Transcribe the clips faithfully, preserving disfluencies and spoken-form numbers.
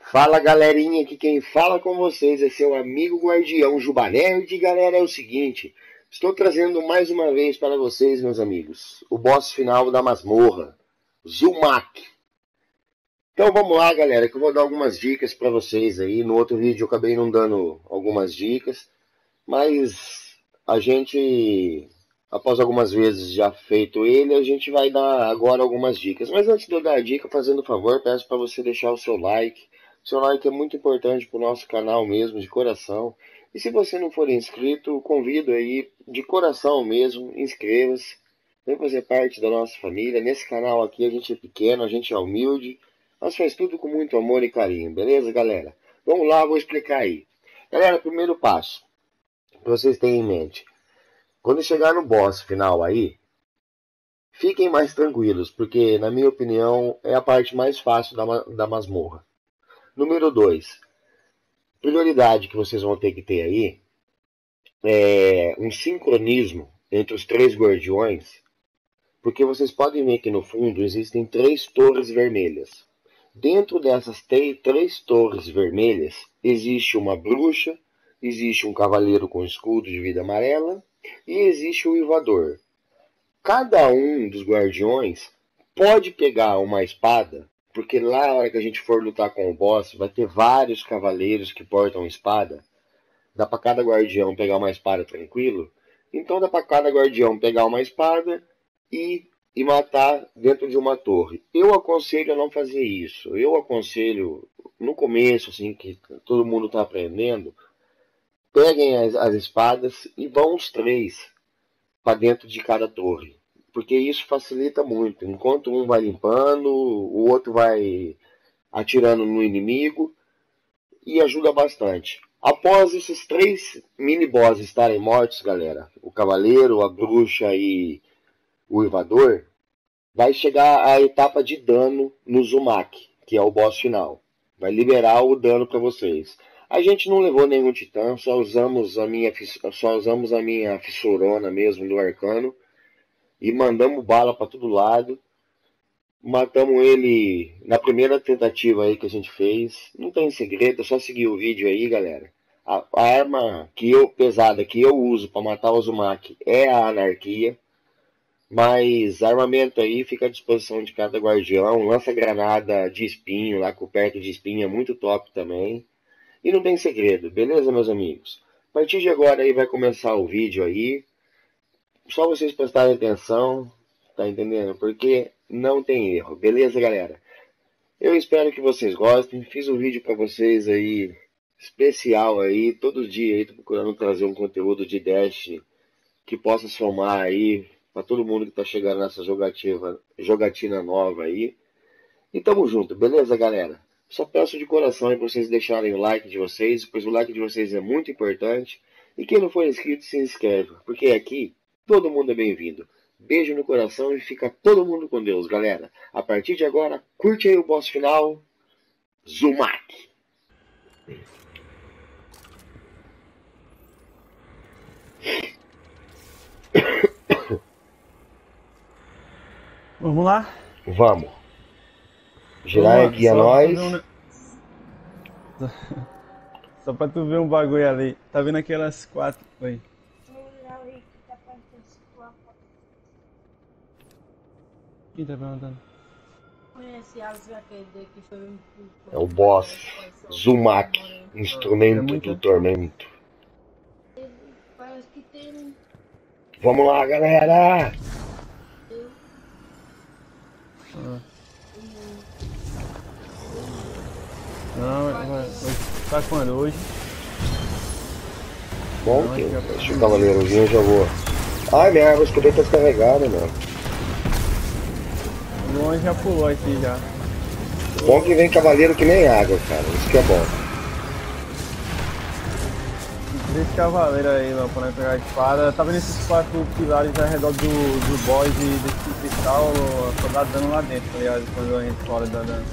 Fala galerinha, aqui quem fala com vocês é seu amigo guardião Juba Nerd. E galera, é o seguinte, estou trazendo mais uma vez para vocês, meus amigos, o boss final da masmorra, Zumak. Então vamos lá galera, que eu vou dar algumas dicas para vocês aí. No outro vídeo eu acabei não dando algumas dicas, mas a gente, após algumas vezes já feito ele, a gente vai dar agora algumas dicas. Mas antes de eu dar a dica, fazendo um favor, peço para você deixar o seu like. Seu like é muito importante para o nosso canal mesmo, de coração. E se você não for inscrito, convido aí, de coração mesmo, inscreva-se. Vem fazer parte da nossa família. Nesse canal aqui a gente é pequeno, a gente é humilde. Nós faz tudo com muito amor e carinho, beleza, galera? Vamos lá, vou explicar aí. Galera, primeiro passo, que vocês tenham em mente. Quando chegar no boss final aí, fiquem mais tranquilos, porque, na minha opinião, é a parte mais fácil da, ma da masmorra. Número dois. Prioridade que vocês vão ter que ter aí é um sincronismo entre os três guardiões, porque vocês podem ver que no fundo existem três torres vermelhas. Dentro dessas três torres vermelhas existe uma bruxa, existe um cavaleiro com escudo de vida amarela e existe o uivador. Cada um dos guardiões pode pegar uma espada, porque lá na hora que a gente for lutar com o boss, vai ter vários cavaleiros que portam espada. Dá para cada guardião pegar uma espada tranquilo. Então dá para cada guardião pegar uma espada e, e matar dentro de uma torre. Eu aconselho a não fazer isso. Eu aconselho, no começo, assim, que todo mundo está aprendendo, peguem as, as espadas e vão os três para dentro de cada torre. Porque isso facilita muito. Enquanto um vai limpando, o outro vai atirando no inimigo e ajuda bastante. Após esses três mini-bosses estarem mortos, galera, o cavaleiro, a bruxa e o uivador, vai chegar a etapa de dano no Zumak, que é o boss final. Vai liberar o dano para vocês. A gente não levou nenhum titã, só usamos a minha, só usamos a minha fissurona mesmo do arcano. E mandamos bala para todo lado. Matamos ele na primeira tentativa aí que a gente fez. Não tem segredo, é só seguir o vídeo aí, galera. A, a arma que eu, pesada que eu uso para matar o Zumak é a anarquia. Mas armamento aí fica à disposição de cada guardião. Lança-granada de espinho, lá coberto de espinho, é muito top também. E não tem segredo, beleza, meus amigos? A partir de agora aí vai começar o vídeo aí. Só vocês prestarem atenção, tá entendendo? Porque não tem erro, beleza, galera? Eu espero que vocês gostem. Fiz um vídeo pra vocês aí, especial aí. Todo dia aí tô procurando trazer um conteúdo de Destiny que possa somar aí pra todo mundo que tá chegando nessa jogatina, jogatina nova aí. E tamo junto, beleza, galera? Só peço de coração aí pra vocês deixarem o like de vocês, pois o like de vocês é muito importante. E quem não for inscrito, se inscreve, porque aqui todo mundo é bem-vindo. Beijo no coração e fica todo mundo com Deus, galera. A partir de agora, curte aí o boss final, Zumak. Vamos lá? Vamos. Girar guia nós. Um... Só pra tu ver um bagulho ali. Tá vendo aquelas quatro... Oi. Quem tá perguntando? É o boss Zumak, instrumento é do tormento. Vamos lá, galera! Ah. Não, vai, vai, tá quando? Hoje? Bom, não, que deixa o cavaleirozinho, eu já vou. Ai, minha arma escopeta tá descarregada, mano. O Luan já pulou aqui já. Bom que vem cavaleiro que nem água, cara. Isso que é bom. Três cavaleiros aí, lá, pra pegar a espada. Tá vendo esses quatro pilares ao redor do, do boss e desse cristal? Só dá dano lá dentro, tá ligado? Quando a gente fora dá dano.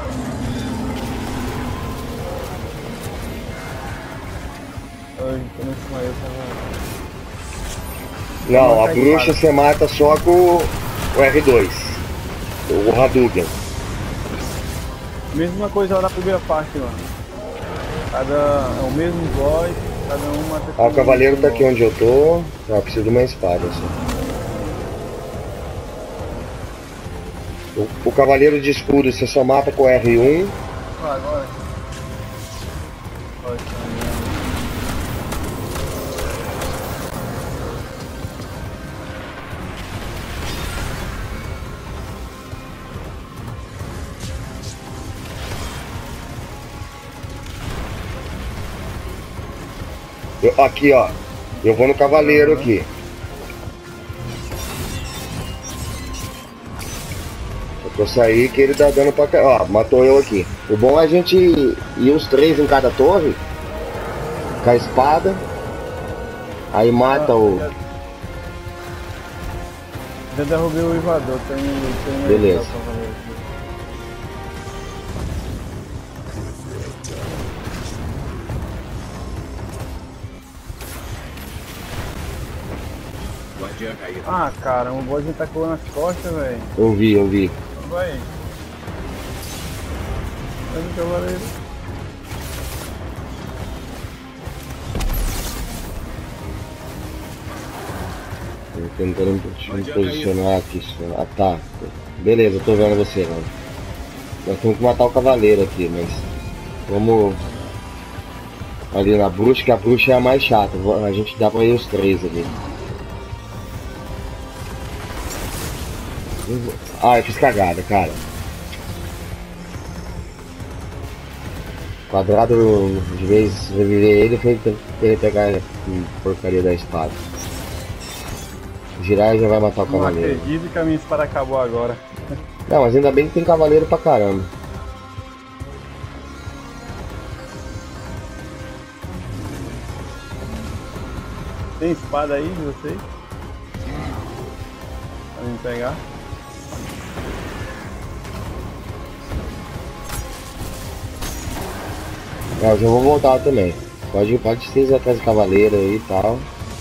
Hoje, quando eu eu tava... Não, a bruxa você mata só com o R dois. O Hadouken. Mesma coisa lá na primeira parte, mano. Cada. É o mesmo boss, cada um mata. Ah, o cavaleiro tá aqui onde eu tô. Ah, preciso de uma espada assim. O, o cavaleiro de escudo você só mata com R um. Ah, agora. Pode eu, aqui ó, eu vou no cavaleiro uhum. aqui. Eu saí que ele tá dando pra cá. Ó, matou eu aqui. O bom é a gente ir os três em cada torre. Com a espada. Aí mata ah, o. Já, já derrubei o invador. Tem, tem beleza. Ah, cara, o bode tacou nas costas, velho. Eu vi, eu vi. Vai. Vai no cavaleiro. Tô tentando me posicionar aqui. Ah, tá. Beleza, eu tô vendo você, mano. Nós temos que matar o cavaleiro aqui, mas... Vamos... Ali na bruxa, que a bruxa é a mais chata. A gente dá pra ir os três ali. Ah, eu fiz cagada, cara. Quadrado, de vez reviver ele, foi querer pegar a porcaria da espada. Girar e já vai matar o cavaleiro. Não acredito que a minha espada acabou agora. Não, mas ainda bem que tem cavaleiro pra caramba. Tem espada aí de vocês? Pra me pegar? Eu já vou voltar também. Pode, pode ser atrás do cavaleiro aí e tal.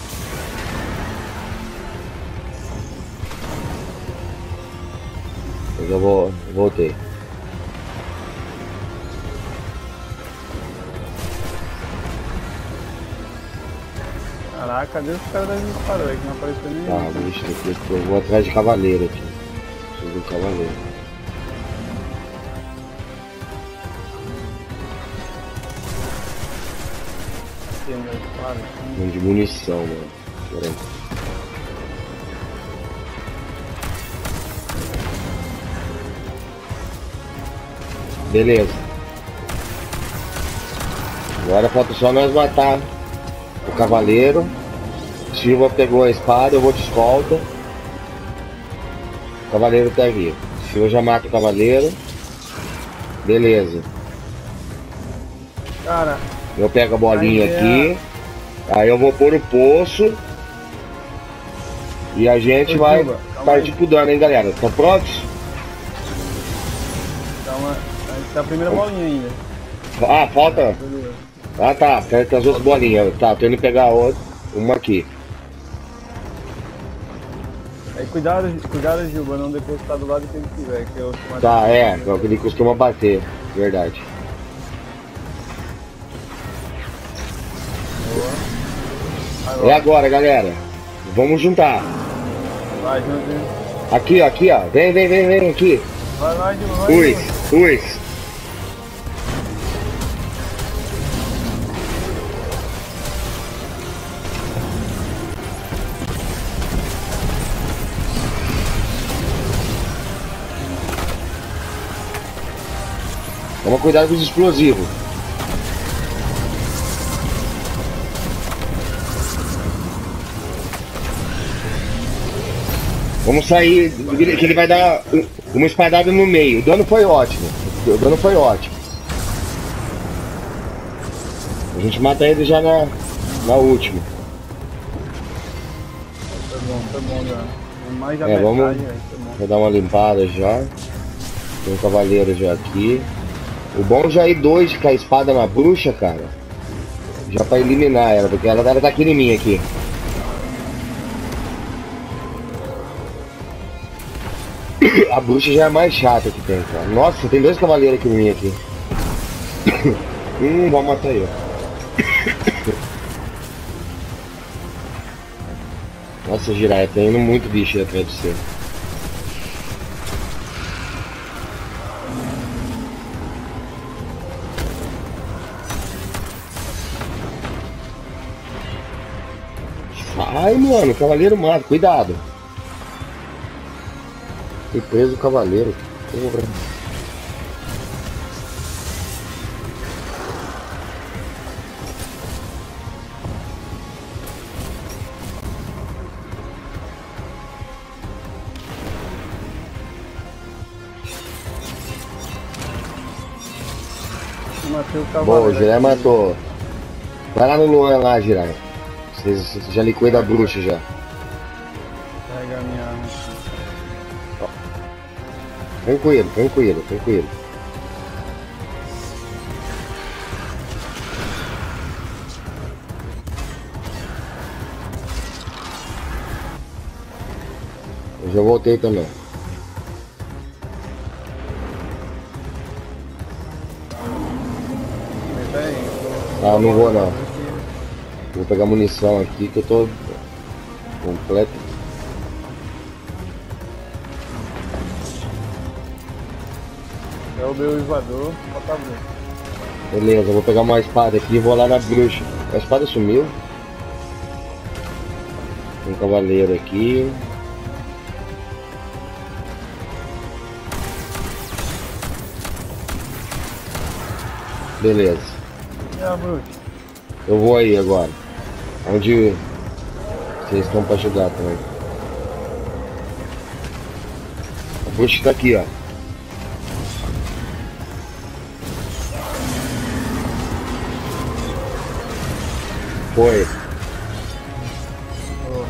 Eu já vou. Voltei. Caraca, cadê os caras da gente parou aí que não apareceu nenhum? Tá, bicho, aqui, eu vou atrás de cavaleiro aqui. Preciso do cavaleiro. De munição, mano. Pera aí. Beleza. Agora falta só nós matar o cavaleiro. Silva pegou a espada, eu vou de escolta. O cavaleiro tá aqui. Silva já mata o cavaleiro. Beleza. Cara, eu pego a bolinha aqui. Aí eu vou pôr o poço. E a gente Ô, vai Silva, partir pro dano, hein, galera? Estão prontos? Calma, a gente tá a primeira bolinha ainda. Ah, falta. Ah, tá, tem as outras bolinhas. Tá, tô indo pegar outra. Uma aqui. Aí cuidado, cuidado, Gilba, não depois tá do lado que ele tiver, que eu Tá, é, é o que ele costuma bater, verdade. Agora. É agora, galera. Vamos juntar. Vai, junto. Aqui, ó, aqui, ó. Vem, vem, vem, vem, aqui. Vai, vai, Gilba, vai. Ui, ui. Toma cuidado com os explosivos. Vamos sair, que ele vai dar uma espadada no meio. O dano foi ótimo. O dano foi ótimo. A gente mata ele já na, na última. Tá bom, tá bom já. Mais a é, metade, vamos aí, tá bom. Vou dar uma limpada já. Tem um cavaleiro já aqui. O bom já ir dois com a espada na bruxa, cara. Já pra eliminar ela, porque ela deve estar aqui em mim aqui. A bruxa já é mais chata que tem, cara. Nossa, tem dois cavaleiros aqui em mim aqui. Hum, vamos matar eu. Nossa, Jiraiya, tá indo muito bicho aí atrás de você. Ai, mano, o cavaleiro mata, cuidado. Foi preso o cavaleiro. Porra. Matei o cavaleiro. Bom, o Jiraiya matou. Vai lá no Luan lá, Jiraiya. Você, você já liquida a bruxa já. Pega a minha arma. Tranquilo, tranquilo, tranquilo. Eu já voltei também. Ah, não vou não. Vou pegar munição aqui que eu tô completo. É o meu invador, bota a bruxa. Beleza, vou pegar uma espada aqui e vou lá na bruxa. A espada sumiu. Tem um cavaleiro aqui. Beleza. É a bruxa. Eu vou aí agora. Onde vocês estão pra ajudar também. A bruxa tá aqui, ó. Foi. Oh.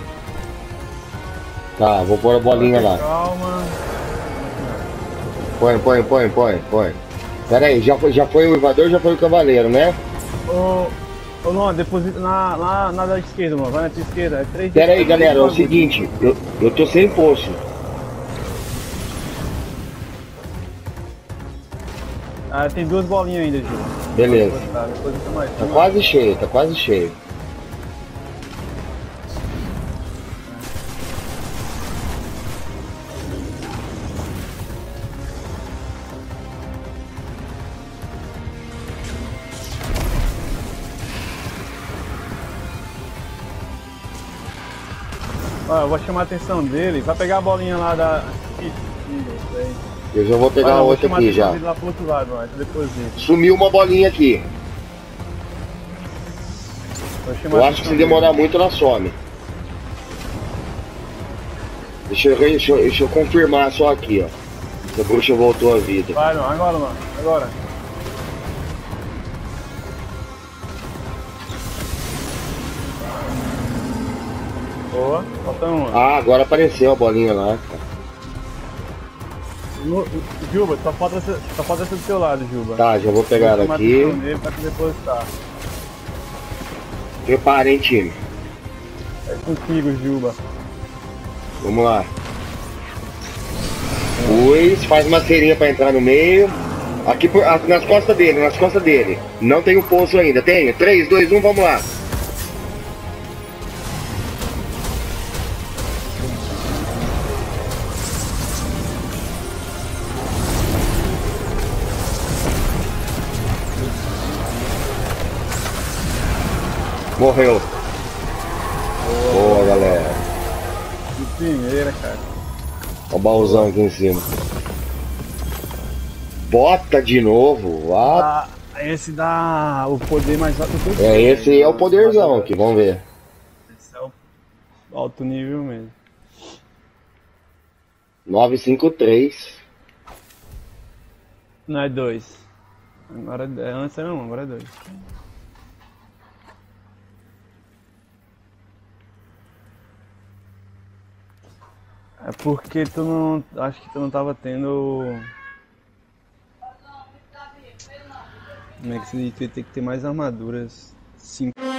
Tá, vou pôr a bolinha lá. Calma. Põe, põe, põe, põe, põe. Pera aí, já foi, já foi o invador, já foi o cavaleiro, né? Ô, ô Luan, deposita na, na, na da esquerda, mano. Vai na tua esquerda. É três. Pera aí, é galera, é o três seguinte, eu, eu tô sem poço. Ah, tem duas bolinhas ainda, Gil. Beleza. Deposita, deposita mais. Tá quase cheio, tá quase cheio. Ó, eu vou chamar a atenção dele. Vai pegar a bolinha lá da. Eu já vou pegar Vai, a outra vou chamar a aqui atenção já. dele lá pro outro lado, ó. Deposita. Sumiu uma bolinha aqui. Vou chamar Eu a acho que se atenção demorar dele. muito ela some. Deixa eu, deixa, eu, deixa eu confirmar só aqui, ó. Se a bruxa voltou à vida. Vai, não, agora, mano. Agora. Boa, falta uma. Ah, agora apareceu a bolinha lá, cara. No, Juba, só falta, essa, só falta essa do seu lado, Juba. Tá, já vou pegar ela Vou chamar a aqui. atenção dele pra te depositar. Prepara, hein, time. É contigo, Juba. Vamos lá. Luiz, faz uma cerinha pra entrar no meio. Aqui por, ah, nas costas dele, nas costas dele. Não tem o poço ainda, tem? três, dois, um, vamos lá. Morreu. Boa, galera. De primeira, cara. Olha o baúzão aqui em cima. Bota de novo. Ah, Ah, esse dá o poder mais alto do que é, esse é o poderzão aqui, vamos ver. Esse é o alto nível mesmo. novecentos e cinquenta e três. Não é dois. Agora é, antes era um, agora é dois. É porque tu não. Acho que tu não tava tendo. Como é que se diz? Tu ia ter que ter mais armaduras. Cinco.